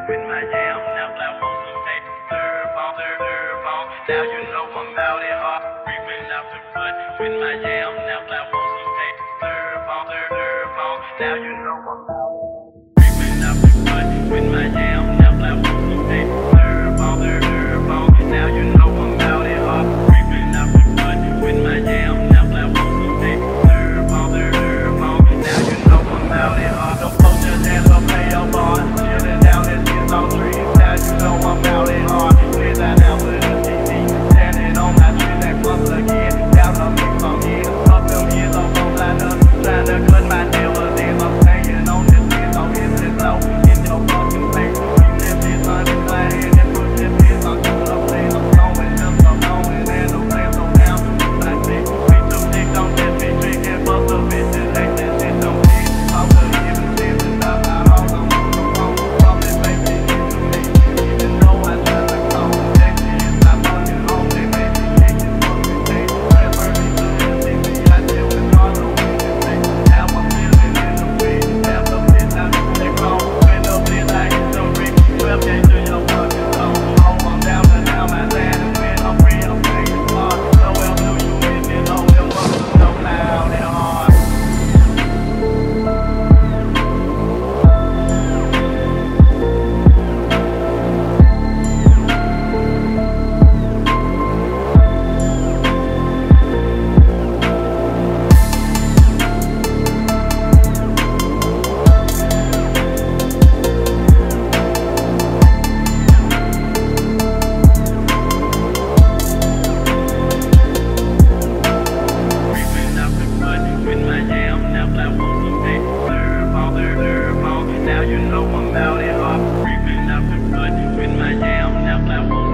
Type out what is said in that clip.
with my jam. Now I want some paper, Phonk. Now you know I'm out at heart, creeping out the foot with my jam. Now I want some paper, Phonk. Now you know I'm out at heart, creeping out the foot with my jam. Now I want some paper, Phonk. Now you know I'm out at heart, creeping out the foot with my jam. Now I want some paper, Phonk. Now you know I'm out at heart. The posters and the player bar, chilling down this kids on trees. Now you know I'm out at heart, clear that out with a TV, standing on my tree that clumps again. Down the mix on years, up them years on both line up, trying to cut my nails in. I'm hanging on this bitch, I'm hitting it low in your fucking face. You lift this honey flat head and put this bitch on the place. I'm going just I'm going and the plans go down. I say, we too thick on this bitch, drinking fuck the bitches, hate that shit don't fit. I'm the even living up my house, I'm on the phone, probably baby, even though I try to call, sexy is not fucking home, they make me kick this fucking day. Transfer me to the city, I deal with all the women, they have a feeling in the way, have the bitch out of the wrong, when the bitch I hit the ring, 12 days to your fucking zone. Oh, I'm down to now my land, and when I'm free, I'm playing smart. So well do you in it, oh, them fuckers so loud and hard. Creeping out the foot with my jam. Now I want some paper, Phonk. Now you know I'm out at heart, creeping out the foot with my jam. Now I want